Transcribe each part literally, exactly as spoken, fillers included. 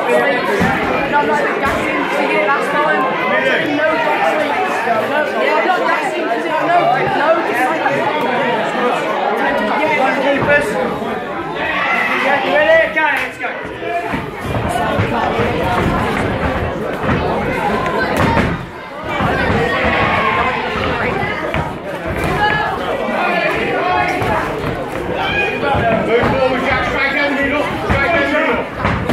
I'm not even gassing because he did it last time. No dog sleeps. No, yeah, I'm not gassing because it no, no, One keepers. Yeah, you ready? Okay, let's go. Move forward, Jack. Straight down the middle. Straight down the middle.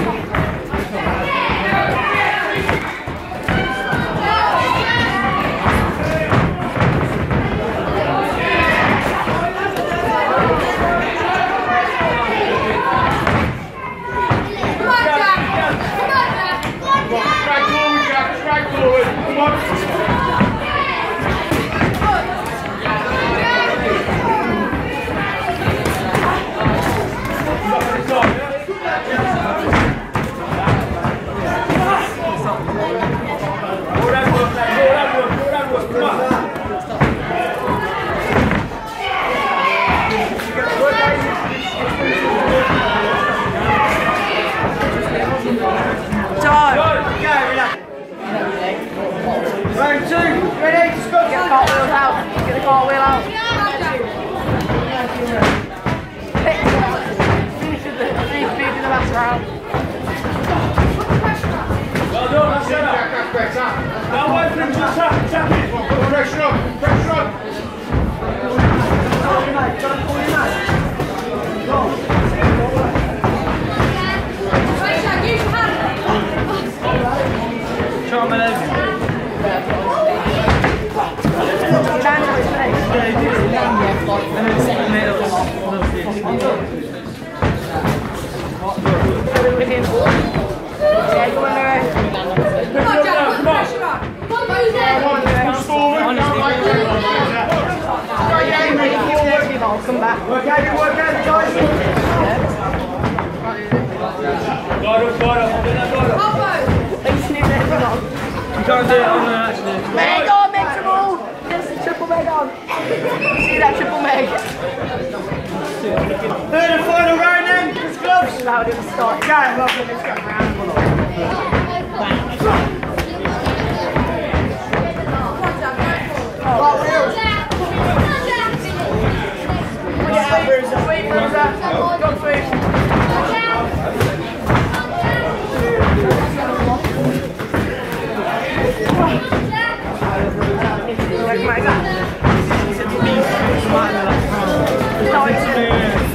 Round two, ready? Just go. Get the cartwheels out. Get the cartwheel out. Finish with the three speed in the last round. Well done, that's it. That's better. Now wait for him to tap, tap it. Put pressure on, pressure on. Pull your knife, don't pull your knife. Go. Try my legs. I'll come back. Work out, you work out, guys. Guard up, guard up. You can't do it on there actually. Meg on, Meg triple! Yes, triple Meg on. See that triple Meg? Third and final round then, it's close. Loud at the start. Okay, well, let's go round. Sweet, Bruiser. Go sweet. Like my God. He's a beast. No, it's a beast.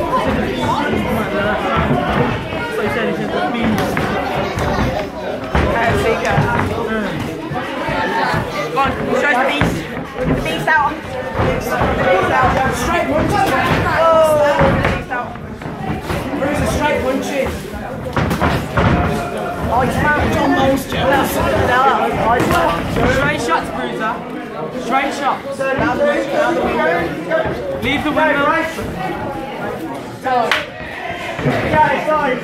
So he said he's a beast. Alright, see you go. Go on, show us the beast. The beast out. The beast out. Straight punches. Oh, the beast out. Bruiser, straight punches. Iceman. John Moles, Joe. Straight shots, Bruiser. Straight shots. Leave the window. Okay, sorry.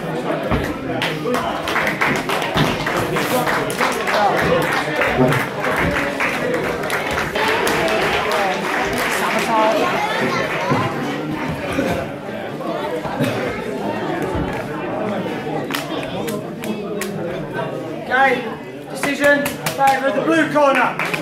Okay, decision, favour of the blue corner.